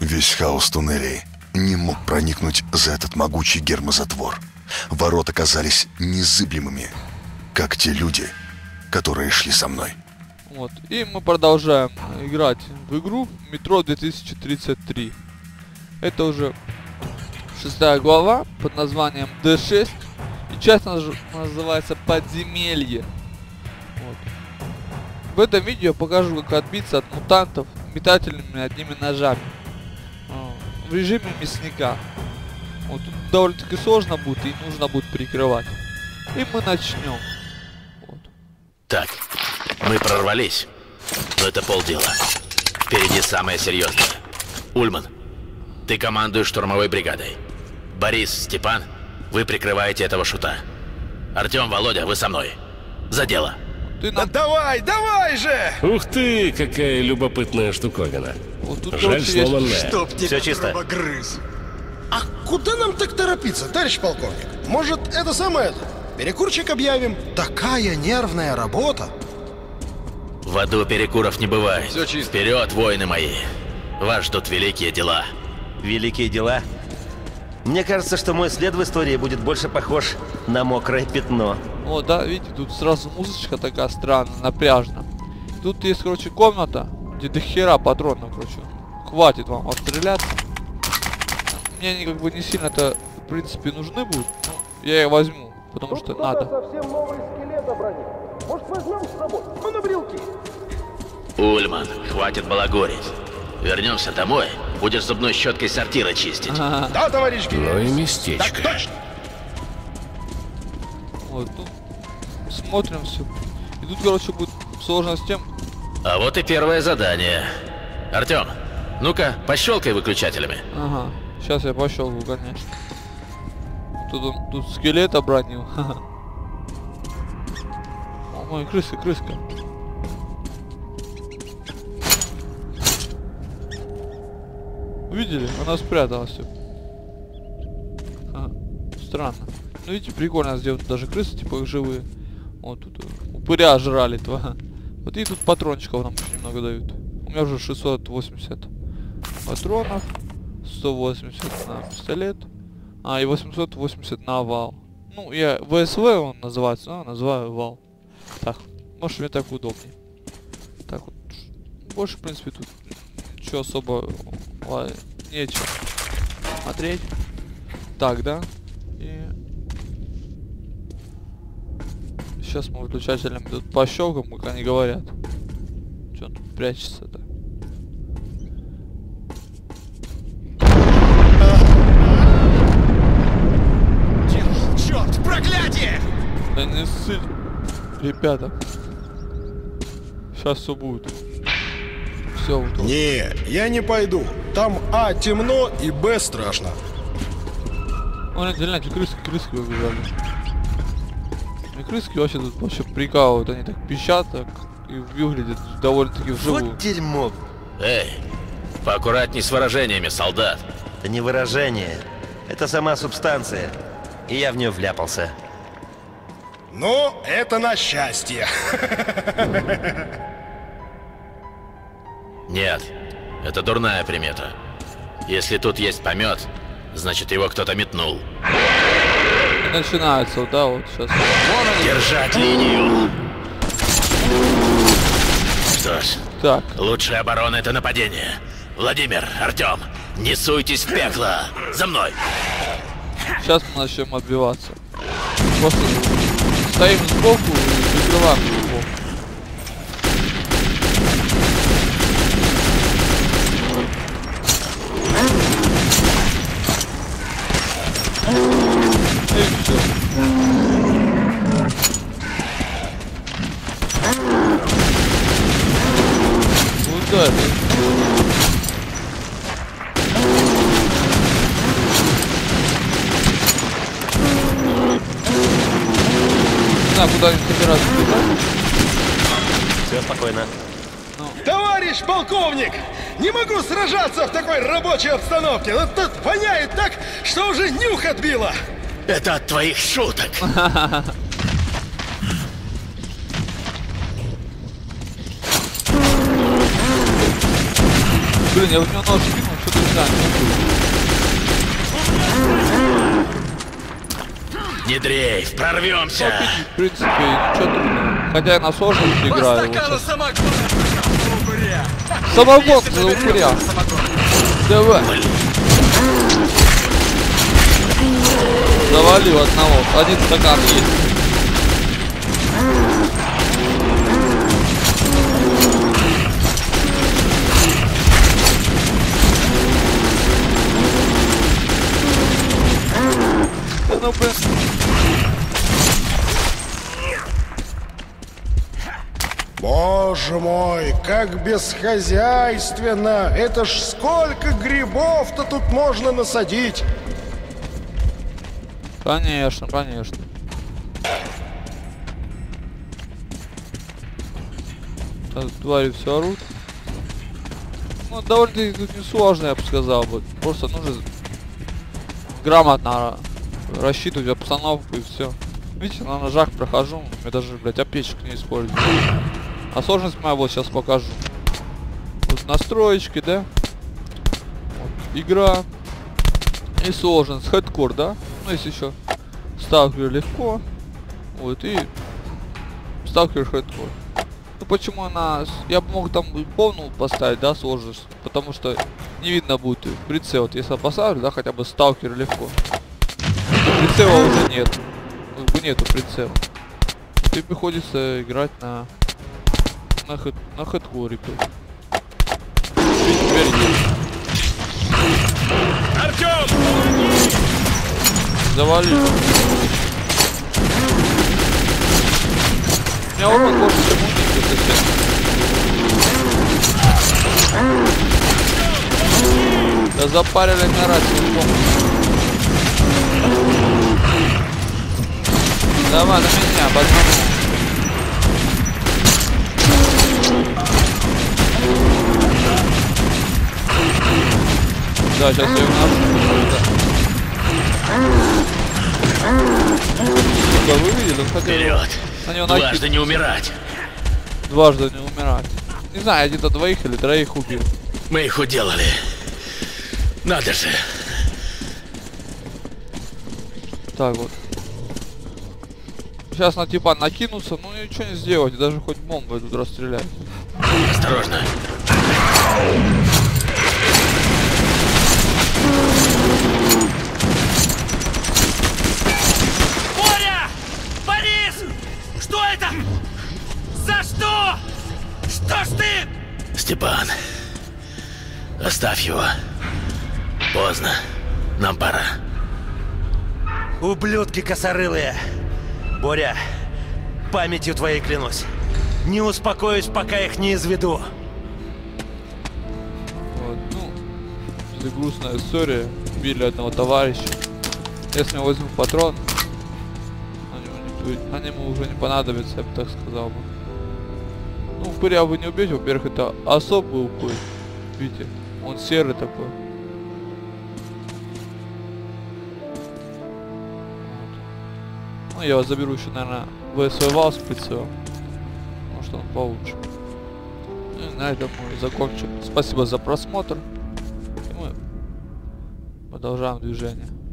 Весь хаос туннелей не мог проникнуть за этот могучий гермозатвор. Ворота казались незыблемыми, как те люди, которые шли со мной. Вот. И мы продолжаем играть в игру Метро 2033. Это уже 6-я глава под названием D6. И часть называется Подземелье. Вот. В этом видео я покажу, как отбиться от мутантов метательными одними ножами. В режиме мясника. Вот. Тут довольно-таки сложно будет и нужно будет прикрывать. И мы начнем. Вот. Так, мы прорвались, но это полдела. Впереди самое серьезное. Ульман, ты командуешь штурмовой бригадой. Борис, Степан, вы прикрываете этого шута. Артем, Володя, вы со мной. За дело. Ты нам... Да давай же! Ух ты, какая любопытная штуковина. Вот тут, Жаль, короче, есть... сломанная. Чтоб тебя Все чисто. кровогрыз. А куда нам так торопиться, товарищ полковник? Может, это самое перекурчик объявим? Такая нервная работа. В аду перекуров не бывает. Все чисто. Вперед, воины мои. Вас ждут великие дела. Великие дела? Мне кажется, что мой след в истории будет больше похож на мокрое пятно. О, да, видите, тут сразу музычка такая странная, напряжная. Тут есть, короче, комната, где до хера патронов, короче. Хватит вам отстреляться. Мне они как бы не сильно-то, в принципе, нужны будут. Ну, я их возьму, потому что надо. Совсем новый скелет обронил. Может, возьмем с собой? Ну, на брелки. Ульман, хватит балагурить. Вернемся домой, будешь зубной щеткой сортира чистить. Ага. Да, товарищ Ну генерал. и Так местечко. точно. Вот, тут смотрим все. И тут, короче, будет сложно с тем. А вот и первое задание. Артем, ну-ка, пощелкай выключателями. Ага, сейчас я пощелкаю, конечно. Тут он, тут скелет обронил. О, мой, крыска. Видели? Она спряталась. Ага. Странно. Ну видите, прикольно сделано. Даже крысы, типа, их живые. Вот тут упыря жрали два. Вот и тут патрончиков нам очень много дают. У меня уже 680 патронов. 180 на пистолет. А, и 880 на вал. Ну, я ВСВ он называется, но называю вал. Так, может мне так удобнее. Так вот. Больше, в принципе, тут ничего особо нечего смотреть. Так, да? И сейчас мы выключателями тут пощелкаем, как они говорят. Че он тут прячется-то? Черт, проклятие! Да не ссыль, ребята. Сейчас все будет. Все вот. Не, я не пойду. Там А темно и Б страшно. Вон эти крыски выбежали. И крыски вообще тут вообще прикалывают, они так пищат, так и выглядят довольно-таки вживую. Вот дерьмо. Эй, поаккуратней с выражениями, солдат. Это не выражение. Это сама субстанция. И я в нее вляпался. Ну, это на счастье. Нет, это дурная примета. Если тут есть помет, значит его кто-то метнул. И начинается, вот, да, вот сейчас. Вон они. Держать линию! Что ж, Так, лучшая оборона — это нападение. Владимир, Артем, не суйтесь в пекло! За мной! сейчас мы начнем отбиваться. Просто стоим сбоку и прикрываем сбоку. И все. Вот это. Не знаю, куда они собираются бежать. Все спокойно. Товарищ полковник! Не могу сражаться в такой рабочей обстановке. Но тут воняет так, что уже нюх отбило. Это от твоих шуток! Блин, я вот него нож кинул, что-то не знаю. Не дрейф, прорвемся. В принципе, ничего трудного. Хотя я на сложности играю. Вот самогон за упыря. Давай. Завалил одного. Один стакан есть. Ну, блин. Боже мой, как бесхозяйственно! Это ж сколько грибов-то тут можно насадить! Конечно, конечно. Так, твари все орут. Ну, довольно-таки тут несложно, я бы сказал. Просто нужно грамотно рассчитывать обстановку и все. Видите, на ножах прохожу. Я даже, блядь, аптечек не использую. А сложность моя вот сейчас покажу. Вот настроечки, да? Вот, игра. И сложность. Хэдкор, да? Ну, если еще сталкер легко. Вот, и сталкер хэдкор. Ну, почему она... Я бы мог там полную поставить, да, сложность. Потому что не видно будет прицел. Вот, если я поставлю, да, хотя бы сталкер легко. Прицела уже нет. Нету прицела. И приходится играть на хэдкоре. Теперь нет. Артём! Завалил. У меня урон больше, чем у них, если честно. Да запарили на рацию. Давай на меня, по одному. Да, сейчас я его нашу. Вы видели? Он хотел Вперед! на него Дважды накинуть. не умирать. Дважды не умирать. Не знаю, где-то двоих или троих убил. Мы их уделали. Надо же. Так вот. Сейчас на типа накинуться, ну ничего не сделать, даже хоть бомбой тут расстрелять. Осторожно. Боря! Борис! Что это? За что? Что ж ты? Степан. Оставь его. Поздно. Нам пора. Ублюдки косорылые! Боря, памятью твоей клянусь. Не успокоюсь, пока их не изведу. Вот, ну, это грустная история. Убили одного товарища. Если я возьму патрон, они ему уже не понадобятся, я бы так сказал бы. Ну, упыря вы не убьете, во-первых, это особый упырь. Видите, он серый такой. Ну, я вас заберу еще, наверное, в свой вал с прицелом. Может, он получше. Ну, и на этом мы закончим. Спасибо за просмотр. И мы продолжаем движение.